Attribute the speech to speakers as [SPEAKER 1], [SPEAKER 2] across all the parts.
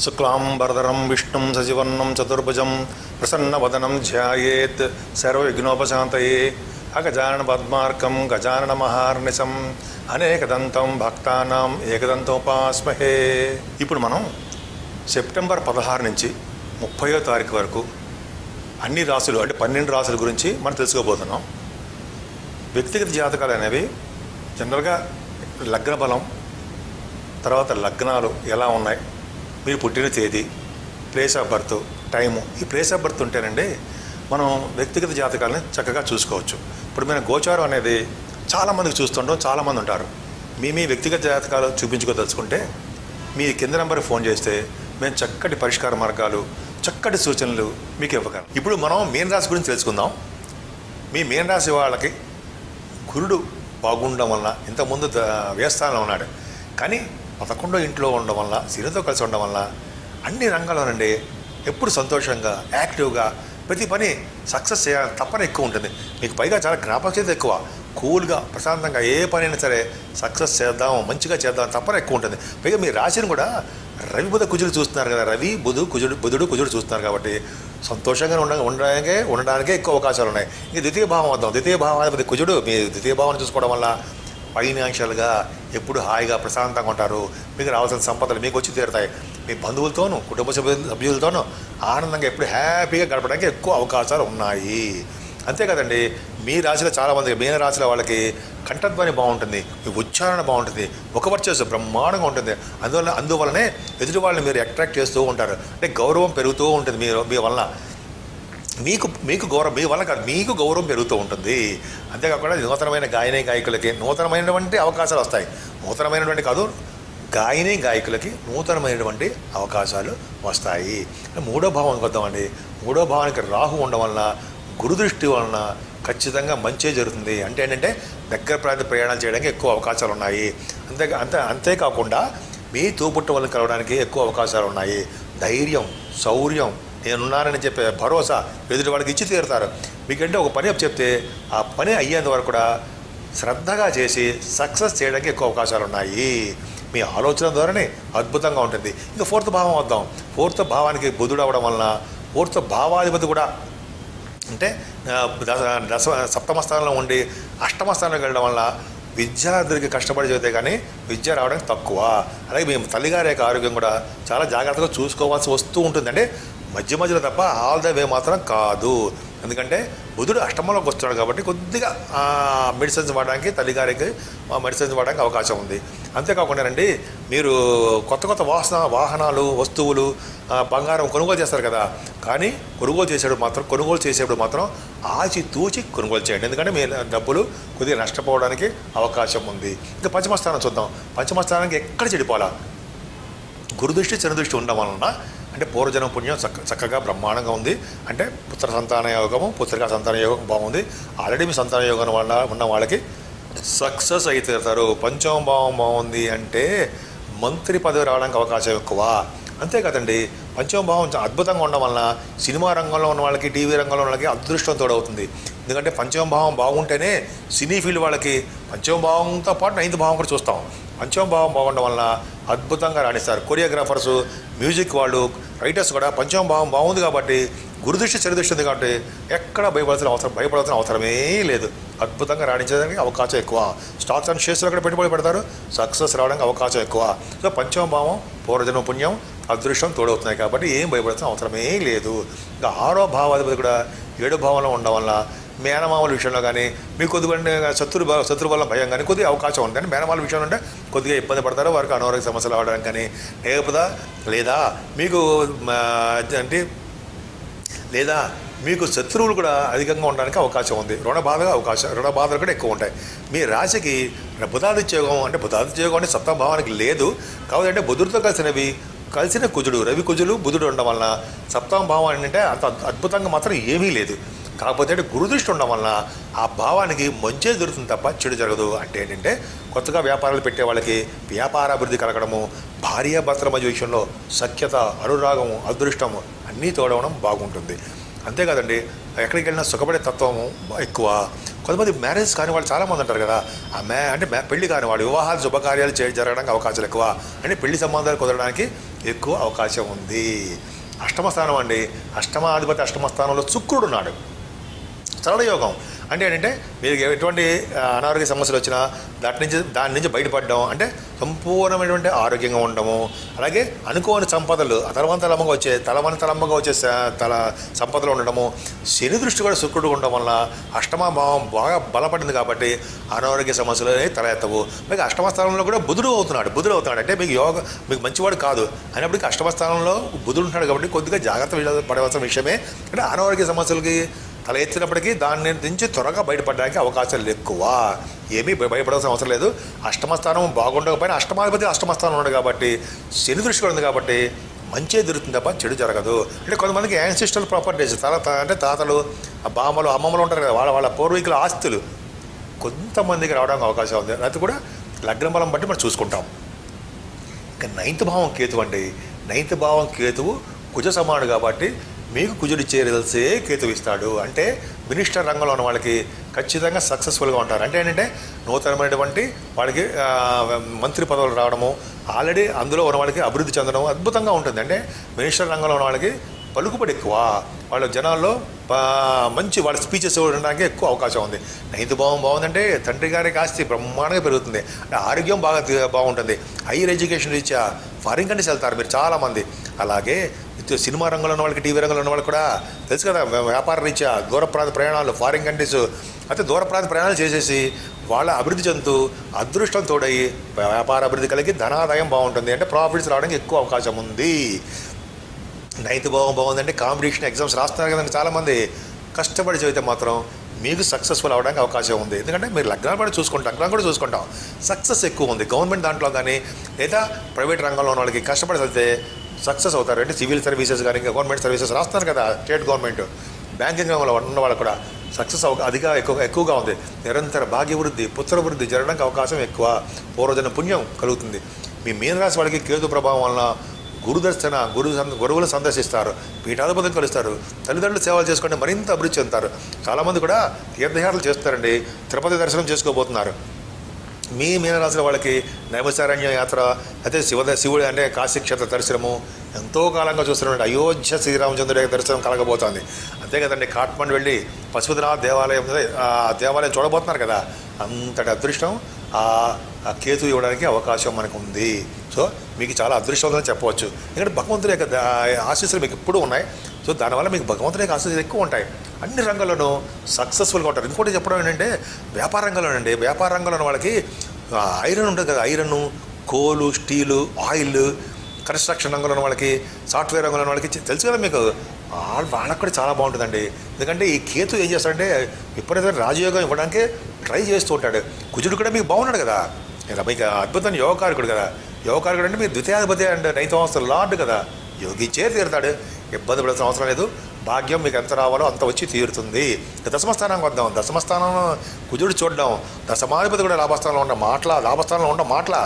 [SPEAKER 1] శుక్లాంబరధరం విష్ణుం సజివర్ణం చతుర్భుజం ప్రసన్నవదనం ధ్యాయేత్ సర్వవిఘ్నోపశాంతయే అగజానన పద్మార్కం గజానన మహార్నిశం అనేకదంతం భక్తానాం ఏకదంతోపాస్మహే. ఇప్పుడు మనం సెప్టెంబర్ 16 నుంచి 30వ తారీఖు వరకు అన్ని రాశులు అంటే 12 రాశుల గురించి మనం తెలుసుకోబోతున్నాం. వ్యక్తిగత జాతకాలు అనేవి జనరల్గా లగ్న బలం, తర్వాత లగ్నాలు ఎలా ఉన్నాయి, మీరు పుట్టిన తేదీ, ప్లేస్ ఆఫ్ బర్త్, టైము. ఈ ప్లేస్ ఆఫ్ బర్త్ ఉంటేనండి మనం వ్యక్తిగత జాతకాలని చక్కగా చూసుకోవచ్చు. ఇప్పుడు మేము గోచారం అనేది చాలామందికి చూస్తుంటాం, చాలామంది ఉంటారు. మీ వ్యక్తిగత జాతకాలు చూపించుకోదలుచుకుంటే మీ కింద నెంబర్కి ఫోన్ చేస్తే మేము చక్కటి పరిష్కార మార్గాలు, చక్కటి సూచనలు మీకు ఇవ్వగలం. ఇప్పుడు మనం మీన రాశి గురించి తెలుసుకుందాం. మీ మీన రాశి వాళ్ళకి గురుడు బాగుండడం వలన ఇంతకుముందు వ్యయస్థానంలో ఉన్నాడు, కానీ 11వ ఇంట్లో ఉండడం వల్ల, శనితో కలిసి ఉండడం వల్ల అన్ని రంగాల్లోనండి ఎప్పుడు సంతోషంగా, యాక్టివ్గా ప్రతి పని సక్సెస్ చేయాలని తపన ఎక్కువ ఉంటుంది. మీకు పైగా చాలా జ్ఞాపకశక్తి ఎక్కువ, కూల్గా ప్రశాంతంగా ఏ పని అయినా సరే సక్సెస్ చేద్దాం, మంచిగా చేద్దాం తపన ఎక్కువ ఉంటుంది. పైగా మీ రాశిని కూడా రవి బుధ కుజుడు చూస్తున్నారు కదా, రవి బుధుడు కుజుడు చూస్తున్నారు కాబట్టి సంతోషంగా ఉండడానికే ఎక్కువ అవకాశాలు ఉన్నాయి. ఇంక ద్వితీయ భావం వద్దాం. ద్వితీయ భావాధిపతి కుజుడు మీ ద్వితీయ భావాన్ని చూసుకోవడం వల్ల ఫైనాన్షియల్గా ఎప్పుడు హాయిగా ప్రశాంతంగా ఉంటారు. మీకు రావాల్సిన సంపదలు మీకు వచ్చి తీరుతాయి. మీ బంధువులతోనూ, కుటుంబ సభ్యులతోనూ ఆనందంగా ఎప్పుడు హ్యాపీగా గడపడానికి ఎక్కువ అవకాశాలు ఉన్నాయి. అంతే కదండి, మీ రాశిలో చాలామంది మీన రాశిలో వాళ్ళకి కంఠధ్వని బాగుంటుంది, మీ ఉచ్చారణ బాగుంటుంది, ముఖవర్చస్సు బ్రహ్మాండంగా ఉంటుంది. అందువల్లనే ఎదుటి వాళ్ళని మీరు అట్రాక్ట్ చేస్తూ ఉంటారు. అంటే గౌరవం పెరుగుతూ ఉంటుంది మీ వలన. మీకు గౌరవం, మీ వల్ల కాదు, మీకు గౌరవం పెరుగుతూ ఉంటుంది. అంతేకాకుండా నూతనమైన గాయకులకి నూతనమైనటువంటి అవకాశాలు వస్తాయి. నూతనమైనటువంటి కాదు, గాయకులకి నూతనమైనటువంటి అవకాశాలు వస్తాయి. 3వ భావానికి వద్దామండి. 3వ భావానికి రాహు ఉండడం వలన, గురుదృష్టి వలన ఖచ్చితంగా మంచి జరుగుతుంది. అంటే ఏంటంటే దగ్గర ప్రాంత ప్రయాణాలు చేయడానికి ఎక్కువ అవకాశాలు ఉన్నాయి. అంతేకాకుండా మీ తోబుట్టు వాళ్ళని కలవడానికి ఎక్కువ అవకాశాలు ఉన్నాయి. ధైర్యం, శౌర్యం, నేనున్నానని చెప్పే భరోసా ఎదుటి వాళ్ళకి ఇచ్చి తీరుతారు. మీకంటే ఒక పని చెప్తే ఆ పని అయ్యేంత వరకు కూడా శ్రద్ధగా చేసి సక్సెస్ చేయడానికి ఎక్కువ అవకాశాలు ఉన్నాయి. మీ ఆలోచన ద్వారానే అద్భుతంగా ఉంటుంది. ఇంకా 4వ భావం వద్దాం. 4వ భావానికి బుధుడు అవ్వడం వలన 4వ భావాధిపతి కూడా అంటే సప్తమ స్థానంలో ఉండి అష్టమ స్థానంలోకి వెళ్ళడం వల్ల విద్యార్థులకి కష్టపడి చదివితే కానీ విద్య రావడానికి తక్కువ. అలాగే మేము తల్లిగారి యొక్క ఆరోగ్యం కూడా చాలా జాగ్రత్తగా చూసుకోవాల్సి వస్తూ ఉంటుంది. అంటే మధ్యలో తప్ప ఆల్ ద వే మాత్రం కాదు. ఎందుకంటే బుధుడు అష్టమంలోకి వస్తున్నాడు కాబట్టి కొద్దిగా మెడిసిన్స్ వాడడానికి, తల్లిగారికి మెడిసిన్స్ వాడడానికి అవకాశం ఉంది. అంతేకాకుండా రండి, మీరు కొత్త వాహనాలు, వస్తువులు, బంగారం కొనుగోలు చేస్తారు కదా, కానీ కొనుగోలు చేసేప్పుడు మాత్రం ఆచితూచి కొనుగోలు చేయండి. ఎందుకంటే మీ డబ్బులు కొద్దిగా నష్టపోవడానికి అవకాశం ఉంది. ఇంకా పంచమ స్థానం చూద్దాం. పంచమ స్థానానికి ఎక్కడ చెడిపోవాలా? గురుదృష్టి, శనిదృష్టి ఉండడం వలన అంటే పూర్వజనం పుణ్యం చక్కగా బ్రహ్మాండంగా ఉంది. అంటే పుత్ర సంతాన యోగము, పుత్రికా సంతాన యోగం బాగుంది. ఆల్రెడీ మీ సంతాన యోగం వల్ల ఉన్న వాళ్ళకి సక్సెస్ అయితే తీరుతారు. పంచమ భావం బాగుంది అంటే మంత్రి పదవి రావడానికి అవకాశం ఎక్కువ. అంతే కదండి, పంచమ భావం అద్భుతంగా ఉండడం వలన సినిమా రంగంలో ఉన్న వాళ్ళకి, టీవీ రంగంలో ఉన్న వాళ్ళకి అదృష్టం తోడవుతుంది. ఎందుకంటే పంచమ భావం బాగుంటేనే సినీ ఫీల్డ్ వాళ్ళకి పంచమ భావంతో పాటు 9వ భావం కూడా చూస్తాం. పంచమ భావం బాగుండడం వలన అద్భుతంగా రాణిస్తారు. కొరియోగ్రాఫర్సు, మ్యూజిక్ వాళ్ళు, రైటర్స్ కూడా పంచమ భావం బాగుంది కాబట్టి, గురుదృష్టి శనిదృష్టి ఉంది కాబట్టి ఎక్కడ భయపడాల్సిన అవసరమే లేదు. అద్భుతంగా రాణించడానికి అవకాశం ఎక్కువ. స్టాక్స్ అండ్ షేర్స్లో కూడా పెట్టుబడి పెడతారు, సక్సెస్ రావడానికి అవకాశం ఎక్కువ. సో పంచమ భావం పూర్వజన్మ పుణ్యం, అదృష్టం తోడవుతున్నాయి కాబట్టి ఏం భయపడాల్సిన అవసరమే లేదు. ఇంకా 6వ భావాధిపతి కూడా 7వ భావంలో ఉండడం వల్ల మేనమామల విషయంలో కానీ మీకు కొద్దిగా శత్రు వల్ల భయం కానీ కొద్దిగా అవకాశం ఉంది. కానీ మేనమామల విషయంలో అంటే కొద్దిగా ఇబ్బంది పడతారు, వారికి అనారోగ్య సమస్యలు రావడానికి కానీ, లేదా మీకు శత్రువులు కూడా అధికంగా ఉండడానికి అవకాశం ఉంది. రుణ బాధలు కూడా ఎక్కువ ఉంటాయి. మీ రాశికి బుధాదిత్యోగం అంటే సప్తమ భావానికి లేదు కాబట్టి, అంటే బుధుడితో కలిసిన కుజుడు, రవి కుజులు బుధుడు ఉండడం వలన సప్తమ భావం అంటే అంత అద్భుతంగా మాత్రం ఏమీ లేదు. కాకపోతే అంటే గురుదృష్టి ఉండడం వలన ఆ భావానికి మంచి జరుగుతుంది తప్ప చెడు జరగదు. అంటే ఏంటంటే కొత్తగా వ్యాపారాలు పెట్టే వాళ్ళకి వ్యాపారాభివృద్ధి కలగడము, భార్యాభర్తల మధ్య విషయంలో సఖ్యత, అనురాగము, అదృష్టము అన్నీ తోడవడం బాగుంటుంది. అంతేకాదండి, ఎక్కడికి వెళ్ళినా సుఖపడే తత్వము ఎక్కువ. కొంతమంది మ్యారేజ్ కాని వాళ్ళు చాలామంది ఉంటారు కదా, పెళ్లి కాని వాళ్ళు వివాహాలు శుభకార్యాలు జరగడానికి అవకాశాలు ఎక్కువ. అంటే పెళ్లి సంబంధాలు కుదరడానికి ఎక్కువ అవకాశం ఉంది. అష్టమ స్థానం అండి, అష్టమాధిపతి అష్టమ స్థానంలో శుక్రుడు ఉన్నాడు. సరళ యోగం అంటే ఏంటంటే మీరు ఎటువంటి అనారోగ్య సమస్యలు వచ్చినా దాని నుంచి బయటపడడం అంటే సంపూర్ణమైనటువంటి ఆరోగ్యంగా ఉండడము, అలాగే అనుకోని సంపదలు తలవంతలంబగా వచ్చే సంపదలు ఉండడము. శని దృష్టి కూడా శుక్రుడు ఉండడం వల్ల అష్టమ భావం బాగా బలపడింది కాబట్టి అనారోగ్య సమస్యలు అనేవి తలెత్తవు. మీకు అష్టమ స్థానంలో కూడా బుధుడు అవుతున్నాడు అంటే మీకు మంచివాడు కాదు అయినప్పటికీ అష్టమ స్థానంలో బుధుడు ఉంటున్నాడు కాబట్టి కొద్దిగా జాగ్రత్త పడవలసిన విషయమే. అంటే అనారోగ్య సమస్యలకి తల ఎత్తినప్పటికీ దాని నుంచి త్వరగా బయటపడడానికి అవకాశాలు ఎక్కువ. ఏమీ భయపడాల్సిన అవసరం లేదు. అష్టమ స్థానం బాగుండకపోయినా అష్టమాధిపతి అష్టమ స్థానం ఉన్నాడు కాబట్టి శని దృష్టి కూడా ఉంది కాబట్టి మంచి జరుగుతుంది తప్ప చెడు జరగదు. అంటే కొంతమందికి యాన్సిస్టల్ ప్రాపర్టీస్ అంటే తాతలు బామ్మలు అమ్మమ్మలు ఉంటారు కదా, వాళ్ళ పూర్వీకుల ఆస్తులు కొంతమందికి రావడానికి అవకాశం ఉంది. అది కూడా లగ్న బలం బట్టి మనం చూసుకుంటాం. ఇంకా 9th భావం కేతువు అండి. 9th భావం కేతువు కుజ సమానుడు కాబట్టి మీకు కుజుడు ఇచ్చే రిజల్ట్సే కేతువు ఇస్తాడు. అంటే మినిస్టర్ రంగంలో ఉన్న వాళ్ళకి ఖచ్చితంగా సక్సెస్ఫుల్గా ఉంటారు. అంటే ఏంటంటే నూతనమైనటువంటి వాళ్ళకి మంత్రి పదవులు రావడము, ఆల్రెడీ అందులో ఉన్న వాళ్ళకి అభివృద్ధి చెందడం అద్భుతంగా ఉంటుంది. అంటే మినిస్టర్ రంగంలో ఉన్న వాళ్ళకి పలుకుబడి ఎక్కువ, వాళ్ళ జనాల్లో మంచి వాళ్ళ స్పీచెస్ ఉండడానికి ఎక్కువ అవకాశం ఉంది. 9th భావం బాగుందంటే తండ్రి గారికి ఆస్తి బ్రహ్మాండంగా పెరుగుతుంది. అంటే ఆరోగ్యం బాగుంటుంది. హైయర్ ఎడ్యుకేషన్ రీత్యా ఫారిన్ కంట్రీస్ వెళ్తారు మీరు చాలామంది. అలాగే సినిమా రంగంలో ఉన్న వాళ్ళకి టీవీ రంగంలో ఉన్న వాళ్ళకి కూడా తెలుసు కదా, వ్యాపార రీత్యా దూర ప్రాంత ప్రయాణాలు ఫారిన్ కంట్రీస్ అయితే దూర ప్రాంత ప్రయాణాలు చేసేసి వాళ్ళ అభివృద్ధి చెందుతూ అదృష్టం తోడయి వ్యాపార అభివృద్ధి కలిగి ధనాదాయం బాగుంటుంది. అంటే ప్రాఫిట్స్ రావడానికి ఎక్కువ అవకాశం ఉంది. 9th భావం బాగుందంటే కాంపిటీషన్ ఎగ్జామ్స్ రాస్తున్నారు కదండి చాలామంది. కష్టపడి చదివితే మాత్రం మీకు సక్సెస్ఫుల్ అవ్వడానికి అవకాశం ఉంది. ఎందుకంటే మీరు లగ్నం కూడా చూసుకుంటాం సక్సెస్ ఎక్కువ ఉంది. గవర్నమెంట్ దాంట్లో కానీ లేదా ప్రైవేట్ రంగంలో ఉన్న వాళ్ళకి కష్టపడి చదివితే సక్సెస్ అవుతారు. అంటే సివిల్ సర్వీసెస్ కానీ ఇంకా గవర్నమెంట్ సర్వీసెస్ రాస్తున్నారు కదా, స్టేట్ గవర్నమెంట్ బ్యాంకింగ్ రంగంలో ఉన్న వాళ్ళు కూడా సక్సెస్ ఎక్కువగా ఉంది. నిరంతర భాగ్యవృద్ధి పుత్రవృద్ధి జరగడానికి అవకాశం ఎక్కువ. పూర్వజన పుణ్యం కలుగుతుంది. మీ మీనరాశి వాళ్ళకి కేతు ప్రభావం వలన గురువులు సందర్శిస్తారు, పీఠాధిపతులు కలుస్తారు, తల్లిదండ్రులు సేవలు చేసుకుంటే మరింత అభివృద్ధి చెందుతారు. చాలామంది కూడా తీర్థయాత్రలు చేస్తారండి, తిరుపతి దర్శనం చేసుకోబోతున్నారు. మీ మీనరాశుల వాళ్ళకి నైమిషారణ్య యాత్ర అయితే శివుడు అంటే కాశీక్షేత్ర దర్శనము ఎంతో కాలంగా చూస్తున్నటువంటి అయోధ్య శ్రీరామచంద్రుడి దర్శనం కలగబోతోంది. అంతే కదండి, కాట్మండ్ వెళ్ళి పశుపతినాథ్ దేవాలయం చూడబోతున్నారు కదా. అంతటి అదృష్టం ఆ కేతు ఇవ్వడానికి అవకాశం మనకు ఉంది. సో మీకు చాలా అదృష్టవంతంగా చెప్పవచ్చు. ఎందుకంటే భగవంతుడి యొక్క ఆశీస్సులు మీకు ఎప్పుడూ ఉన్నాయి. సో దానివల్ల మీకు భగవంతుడి యొక్క ఆశీస్సులు ఎక్కువ ఉంటాయి. అన్ని రంగాల్లోనూ సక్సెస్ఫుల్గా ఉంటారు. ఇంకోటి చెప్పడం ఏంటంటే వ్యాపార రంగంలో ఉన్న వాళ్ళకి ఐరన్ ఉంటుంది కదా, ఐరన్, కోలు, స్టీలు, ఆయిల్, కన్స్ట్రక్షన్ రంగంలో ఉన్న వాళ్ళకి, సాఫ్ట్వేర్ రంగంలో ఉన్న వాళ్ళకి తెలుసు కదా మీకు, వాళ్ళకి కూడా చాలా బాగుంటుందండి. ఎందుకంటే ఈ కేతు ఏం చేస్తాడంటే ఎప్పుడైతే రాజయోగం ఇవ్వడానికి ట్రై చేస్తూ ఉంటాడు. కుజుడు కూడా మీకు బాగున్నాడు కదా, మీకు అద్భుతమైన యోగకారకుడు కదా. యోగకారకుడు అంటే మీరు ద్వితీయాధిపతి అండ్ 9th హౌస్ లార్డ్ కదా, యోగించే తీరుతాడు. ఇబ్బంది పడాల్సిన అవసరం లేదు. భాగ్యం మీకు ఎంత రావాలో అంత వచ్చి తీరుతుంది. దశమస్థానానికి వద్దాం. దశమస్థానం కుజుడు చూడడం, దశమాధిపతి కూడా లాభస్థానంలో ఉన్న మాటల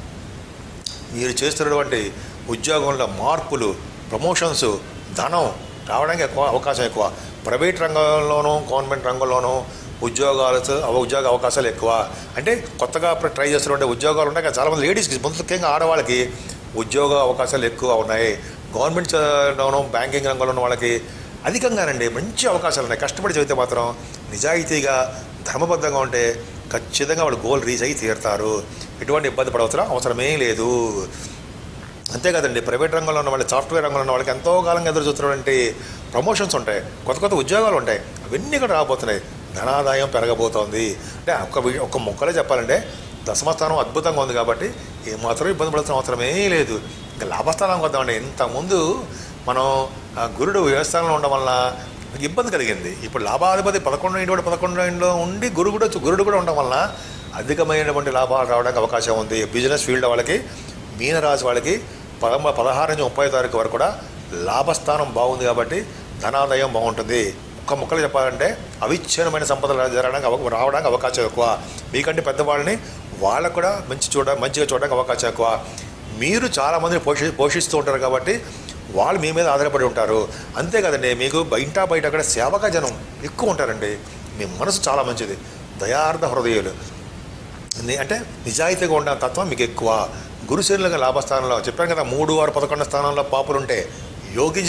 [SPEAKER 1] మీరు చేస్తున్నటువంటి ఉద్యోగంలో మార్పులు, ప్రమోషన్స్, ధనం రావడానికి అవకాశం ఎక్కువ. ప్రైవేట్ రంగంలోనూ గవర్నమెంట్ రంగంలోనూ ఉద్యోగ అవకాశాలు ఎక్కువ. అంటే కొత్తగా ట్రై చేస్తున్నటువంటి ఉద్యోగాలు ఉన్నాయి కదా, చాలామంది లేడీస్కి ముఖ్యంగా ఆడవాళ్ళకి ఉద్యోగ అవకాశాలు ఎక్కువ ఉన్నాయి. గవర్నమెంట్లోనూ బ్యాంకింగ్ రంగంలో ఉన్న వాళ్ళకి అధికంగానండి మంచి అవకాశాలు ఉన్నాయి. కష్టపడి చదివితే మాత్రం నిజాయితీగా ధర్మబద్ధంగా ఉంటే ఖచ్చితంగా వాళ్ళు గోల్ రీచ్ అయ్యి తీరుతారు. ఎటువంటి ఇబ్బంది పడవలసిన అవసరమే లేదు. అంతేకాదండి, ప్రైవేట్ రంగంలో ఉన్న వాళ్ళు, సాఫ్ట్వేర్ రంగంలో ఉన్న వాళ్ళకి ఎంతో కాలంగా ఎదురు చూస్తున్నటువంటి ప్రమోషన్స్ ఉంటాయి, కొత్త ఉద్యోగాలు ఉంటాయి. అవన్నీ కూడా రాబోతున్నాయి. ధనాదాయం పెరగబోతోంది. అంటే ఒక్క మొక్కలే చెప్పాలంటే దశమస్థానం అద్భుతంగా ఉంది కాబట్టి ఏమాత్రం ఇబ్బంది పడాల్సిన అవసరమే లేదు. ఇంకా లాభస్థానానికి వద్దామండి. ఇంతకుముందు మనం గురుడు వ్యవస్థానంలో ఉండడం వల్ల ఇబ్బంది కలిగింది. ఇప్పుడు లాభాధిపతి 11 ఉండి గురుడు కూడా ఉండడం వలన అధికమైనటువంటి లాభాలు రావడానికి అవకాశం ఉంది. బిజినెస్ ఫీల్డ్ వాళ్ళకి, మీనరాశి వాళ్ళకి 16 నుంచి 30 తారీఖు వరకు కూడా లాభస్థానం బాగుంది కాబట్టి ధనాదాయం బాగుంటుంది. ఒక్క ముక్కలు చెప్పాలంటే అవిచ్ఛిన్నమైన సంపదలు రావడానికి అవకాశం ఎక్కువ. మీకంటే పెద్దవాళ్ళని వాళ్ళకు కూడా మంచిగా చూడడానికి అవకాశం ఎక్కువ. మీరు చాలామందిని పోషిస్తూ ఉంటారు కాబట్టి వాళ్ళు మీ మీద ఆధారపడి ఉంటారు. అంతేకాదండి, మీకు బయట అక్కడ సేవక జనం ఎక్కువ ఉంటారండి. మీ మనసు చాలా మంచిది, దయార్థ హృదయాలు, అంటే నిజాయితీగా ఉన్న తత్వం మీకు ఎక్కువ. గురుశనులుగా లాభస్థానంలో చెప్పాను కదా 3, 6, 11 స్థానంలో పాపులు ఉంటే యోగించి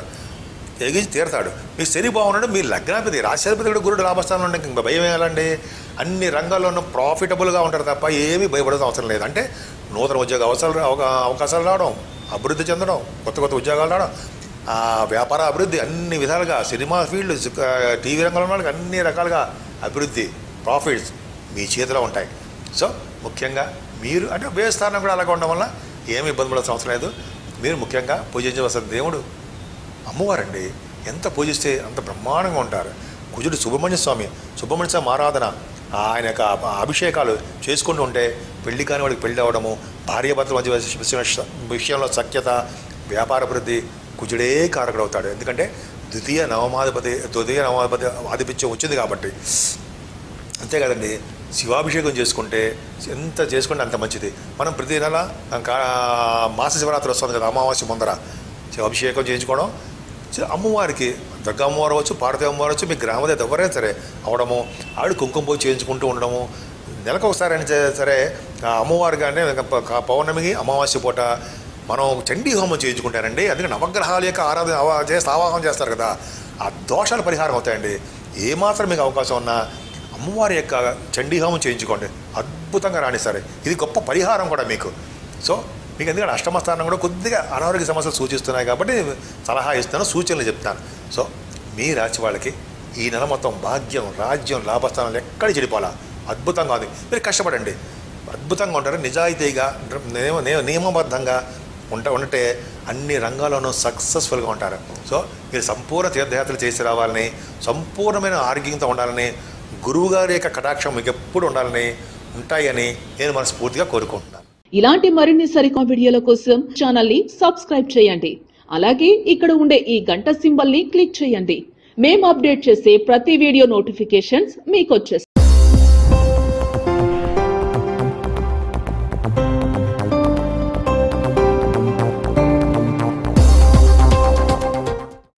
[SPEAKER 1] తీరతాడు. మీ శని బాగున్నాడు, మీ లగ్నాధిపతి రాశ్యాధిపతి కూడా గురుడు లాభస్థానంలో ఉంటే ఇంకా భయం వేయాలండి. అన్ని రంగాల్లోనూ ప్రాఫిటబుల్గా ఉంటారు తప్ప ఏమీ భయపడేది అవసరం లేదు. అంటే నూతన ఉద్యోగ అవకాశాలు రావడం, అభివృద్ధి చెందడం, కొత్త ఉద్యోగాలు రావడం, వ్యాపార అభివృద్ధి, అన్ని విధాలుగా సినిమా ఫీల్డ్, టీవీ రంగంలో ఉన్న వాళ్ళకి అన్ని రకాలుగా అభివృద్ధి, ప్రాఫిట్స్ మీ చేతిలో ఉంటాయి. సో ముఖ్యంగా మీరు అంటే వ్యయస్థానం కూడా అలాగే ఉండడం వల్ల ఏమి ఇబ్బంది పడాల్సిన అవసరం లేదు. మీరు ముఖ్యంగా పూజించవలసిన దేవుడు అమ్మవారండి. ఎంత పూజిస్తే అంత బ్రహ్మాండంగా ఉంటారు. కుజుడు సుబ్రహ్మణ్య స్వామి ఆరాధన, ఆయన యొక్క అభిషేకాలు చేసుకుంటూ ఉంటే పెళ్లి కాని వాడికి పెళ్లి అవ్వడము, భార్యాభర్తల మధ్య విషయంలో సఖ్యత, వ్యాపార అభివృద్ధి కుజుడే కారకుడవుతాడు. ఎందుకంటే ద్వితీయ నవమాధిపతి ఆధిపత్యం వచ్చింది కాబట్టి. అంతే కదండి, శివాభిషేకం చేసుకుంటే అంత మంచిది. మనం ప్రతి నెల మాస శివరాత్రి వస్తుంది కదా, అమావాస్య ముందర శివాభిషేకం చేయించుకోవడం, అమ్మవారికి దుర్గా అమ్మవారు అవ్వచ్చు, పార్వతీ అమ్మవారు అవ్వచ్చు, మీ గ్రామదేవత ఎవరైనా సరే అవడము, ఆవిడ కుంకుమ పోయి చేయించుకుంటూ ఉండడము. నెలకు ఒకసారి అయినా సరే అమ్మవారు కానీ పౌర్ణమికి అమావాస్య పూట మనం చండీ హోమం చేయించుకుంటారండి. అందుకే నవగ్రహాల యొక్క ఆవాహం చేస్తారు కదా, ఆ దోషాలు పరిహారం అవుతాయండి. ఏమాత్రం మీకు అవకాశం ఉన్నా అమ్మవారి యొక్క చండీ హోమం చేయించుకోండి, అద్భుతంగా రాణిస్తారు. ఇది గొప్ప పరిహారం కూడా మీకు. సో మీకు ఎందుకంటే అష్టమ స్థానం కూడా కొద్దిగా అనారోగ్య సమస్యలు సూచిస్తున్నాయి కాబట్టి సలహా ఇస్తాను, సూచనలు చెప్తాను. సో మీ రాశి వాళ్ళకి ఈ నెల మొత్తం భాగ్యం, రాజ్యం, లాభస్థానాలు ఎక్కడ చెడిపోవాలా అద్భుతంగా ఉంది. మీరు కష్టపడండి, అద్భుతంగా ఉంటారు. నిజాయితీగా నియమబద్ధంగా ఉంటే అన్ని రంగాల్లోనూ సక్సెస్ఫుల్గా ఉంటారు. సో మీరు సంపూర్ణ తీర్థయాత్రలు చేసి రావాలని, సంపూర్ణమైన ఆరోగ్యంతో ఉండాలని, గురువుగారి యొక్క కటాక్షం మీకు ఎప్పుడు ఉంటాయని నేను మనస్ఫూర్తిగా కోరుకుంటున్నాను.
[SPEAKER 2] ఇలాంటి మరిన్ని సరికొత్త వీడియోల కోసం ఛానల్ ని సబ్స్క్రైబ్ చేయండి. అలాగే ఇక్కడ ఉండే ఈ గంట సింబల్ ని క్లిక్ చేయండి. మేము అప్డేట్ చేసే ప్రతి వీడియో నోటిఫికేషన్స్ మీకు వచ్చేస్తాయి.